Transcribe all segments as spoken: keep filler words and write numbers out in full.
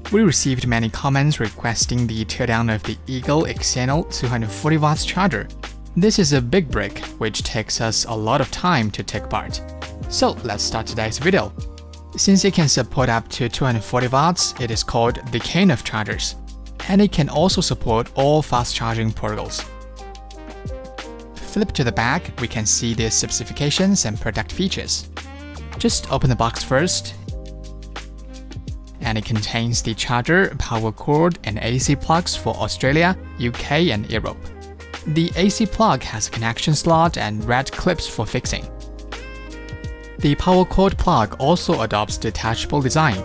We received many comments requesting the teardown of the Eagle Exyonal two hundred forty watts charger. This is a big brick which takes us a lot of time to take apart. So let's start today's video. Since it can support up to two hundred forty watts, it is called the king of chargers, and it can also support all fast charging protocols. Flip to the back, we can see the specifications and product features. Just open the box first, and it contains the charger, power cord, and A C plugs for Australia, U K, and Europe. The A C plug has a connection slot and red clips for fixing. The power cord plug also adopts detachable design.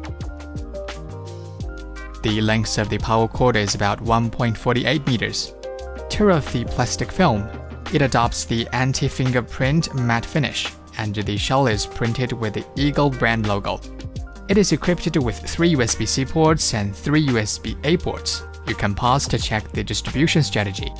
The length of the power cord is about one point four eight meters. Tear off the plastic film. It adopts the anti-fingerprint matte finish, and the shell is printed with the Eagle brand logo. It is equipped with three U S B C ports and three U S B A ports. You can pause to check the distribution strategy.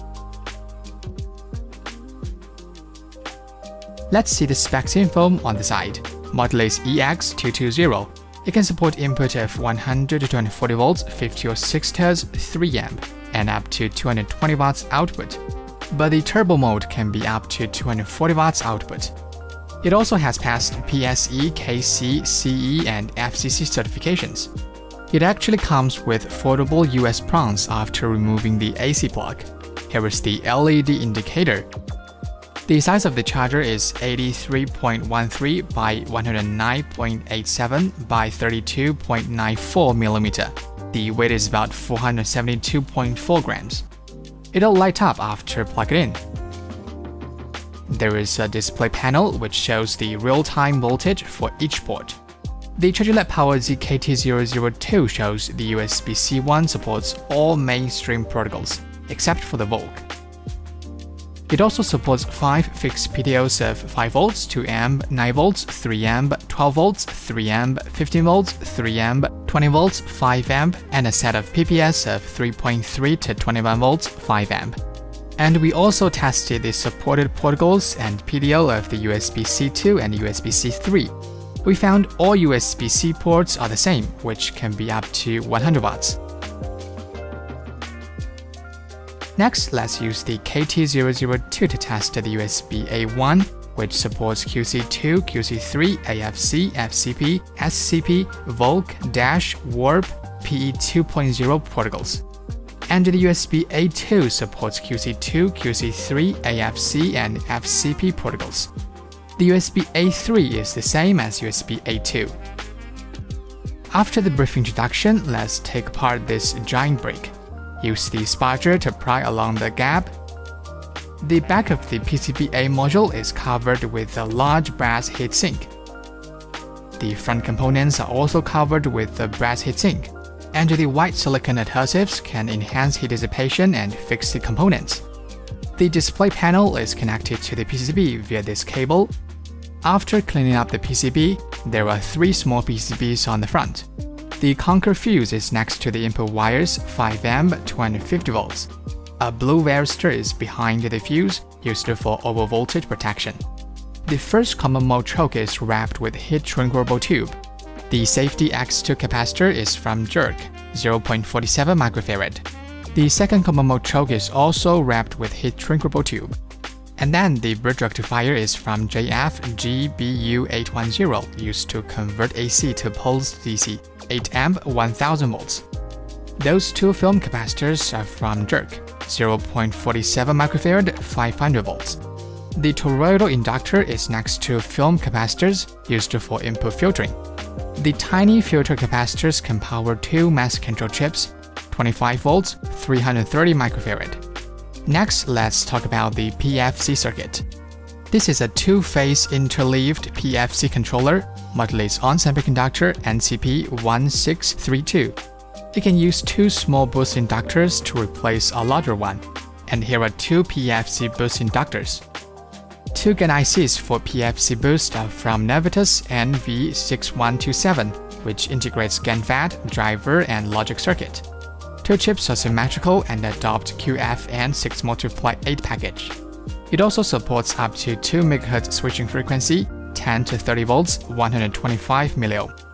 Let's see the specs info on the side. Model is E X two two zero. It can support input of one hundred to two hundred forty volts, fifty or sixty hertz, three amp, and up to two hundred twenty watts output. But the turbo mode can be up to two hundred forty watts output. It also has passed P S E, K C, C E, and F C C certifications. It actually comes with foldable U S B prongs after removing the A C plug. Here is the L E D indicator. The size of the charger is eighty-three point one three by one hundred nine point eight seven by thirty-two point nine four millimeter. The weight is about four hundred seventy-two point four grams. It'll light up after plug it in. There is a display panel which shows the real-time voltage for each port. The ChargerLab Power Z K T zero zero two shows the U S B C one supports all mainstream protocols, except for the Vogue. It also supports five fixed P T Os of five volts, two amp, nine volts, three amp, twelve volts, three amp, fifteen volts, three amp, twenty volts, five amp, and a set of P P S of three point three to twenty-one volts, five amp. And we also tested the supported protocols and P D O of the U S B C two and U S B C three. We found all U S B C ports are the same, which can be up to one hundred watts. Next, let's use the K T zero zero two to test the U S B A one, which supports Q C two, Q C three, A F C, F C P, S C P, Vogue, Dash, Warp, P E two point oh protocols. And the U S B A two supports Q C two, Q C three, A F C, and F C P protocols. The U S B A three is the same as U S B A two. After the brief introduction, let's take apart this giant brick. Use the sparger to pry along the gap. The back of the P C B A module is covered with a large brass heatsink. The front components are also covered with a brass heatsink, and the white silicone adhesives can enhance heat dissipation and fix the components. The display panel is connected to the P C B via this cable. After cleaning up the P C B, there are three small P C Bs on the front. The Conquer fuse is next to the input wires, five amp, two hundred fifty volts. A blue varistor is behind the fuse, used for overvoltage protection. The first common mode choke is wrapped with heat shrinkable tube. The safety X two capacitor is from Jerk, zero point four seven microfarad. The second common mode choke is also wrapped with heat shrinkable tube. And then the bridge rectifier is from J F G B U eight ten, used to convert A C to pulsed D C, eight amp, one thousand volts. Those two film capacitors are from Jerk, zero point four seven microfarad, five hundred volts. The toroidal inductor is next to film capacitors used for input filtering. The tiny filter capacitors can power two mass control chips, twenty-five volts, three hundred thirty microfarad. Next, let's talk about the P F C circuit. This is a two-phase interleaved P F C controller. Model is on semiconductor N C P one six three two. It can use two small boost inductors to replace a larger one. And here are two P F C boost inductors. Two GaN I Cs for P F C boost are from Navitas N V six one two seven, which integrates GaN F A T, driver, and logic circuit. Two chips are symmetrical and adopt Q F N six multiply eight package. It also supports up to two megahertz switching frequency, ten to thirty volts, one hundred twenty-five milliohm.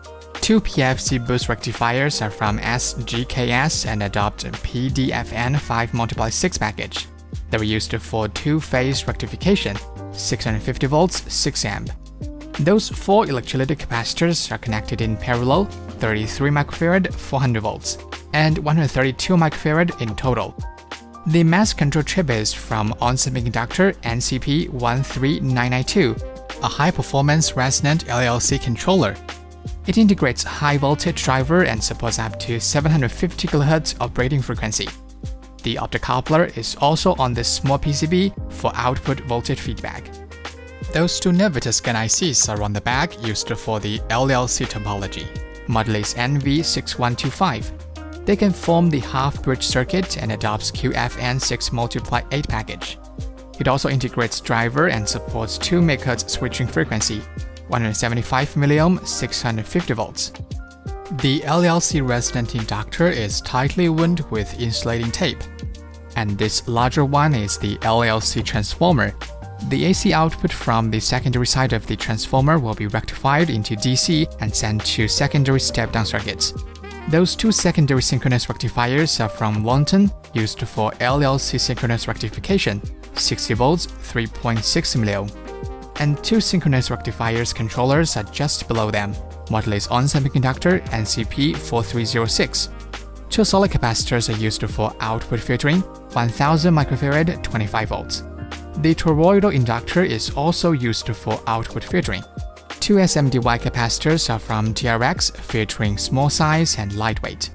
Two P F C boost rectifiers are from S G K S and adopt P D F N five multiply six package. They were used for two-phase rectification, six hundred fifty volts, six amp. Those four electrolytic capacitors are connected in parallel, thirty-three microfarad, four hundred volts, and one hundred thirty-two microfarad in total. The mass control chip is from ON Semiconductor N C P one three nine nine two, a high-performance resonant L L C controller. It integrates high-voltage driver and supports up to seven hundred fifty kilohertz operating frequency. The optocoupler is also on this small P C B for output voltage feedback. Those two Navitas GaN I Cs are on the back used for the L L C topology. Model is N V six one two five. They can form the half-bridge circuit and adopts Q F N six multiply eight package. It also integrates driver and supports two megahertz switching frequency, one hundred seventy-five milliohm, six hundred fifty volts. The L L C resonant inductor is tightly wound with insulating tape. And this larger one is the L L C transformer. The A C output from the secondary side of the transformer will be rectified into D C and sent to secondary step-down circuits. Those two secondary synchronous rectifiers are from Longton, used for L L C synchronous rectification, sixty volts, three point six milliohm. And two synchronous rectifiers controllers are just below them. Model is ON Semiconductor N C P four three zero six. Two solid capacitors are used for output filtering, one thousand microfarad, twenty-five volts. The toroidal inductor is also used for output filtering. Two S M D Y capacitors are from T R X, featuring small size and lightweight.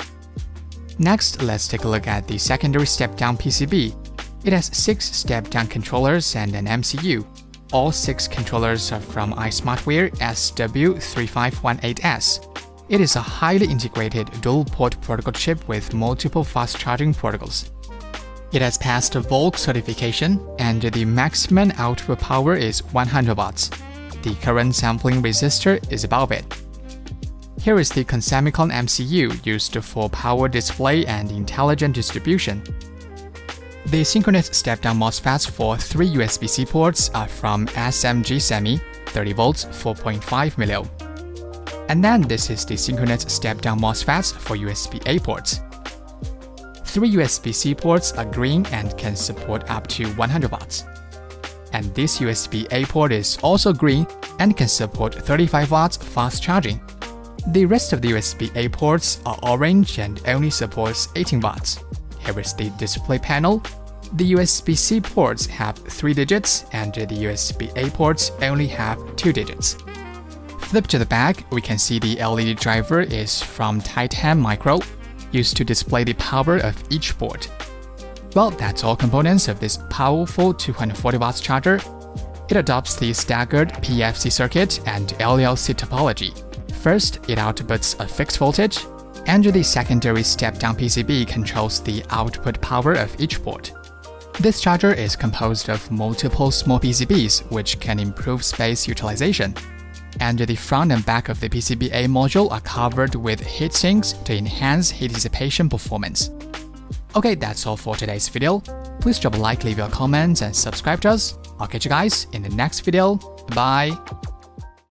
Next, let's take a look at the secondary step-down P C B. It has six step-down controllers and an M C U. All six controllers are from iSmartWare S W three five one eight S. It is a highly integrated dual-port protocol chip with multiple fast-charging protocols. It has passed Volk certification, and the maximum output power is one hundred watts. The current sampling resistor is above it. Here is the Consemicon M C U used for power display and intelligent distribution. The synchronous step-down MOSFETs for three U S B C ports are from S M G Semi, thirty volts, four point five milliohm. And then this is the synchronous step-down MOSFETs for U S B A ports. Three U S B C ports are green and can support up to one hundred watts. And this U S B A port is also green and can support thirty-five watts fast charging. The rest of the U S B A ports are orange and only supports eighteen watts. Here is the display panel. The U S B C ports have three digits and the U S B A ports only have two digits. Flip to the back, we can see the L E D driver is from Titan Micro, used to display the power of each port. Well, that's all components of this powerful two hundred forty watts charger. It adopts the staggered P F C circuit and L L C topology. First, it outputs a fixed voltage, and the secondary step-down P C B controls the output power of each port. This charger is composed of multiple small P C Bs, which can improve space utilization. And the front and back of the P C B A module are covered with heat sinks to enhance heat dissipation performance. Okay, that's all for today's video. Please drop a like, leave your comments, and subscribe to us. I'll catch you guys in the next video. Bye!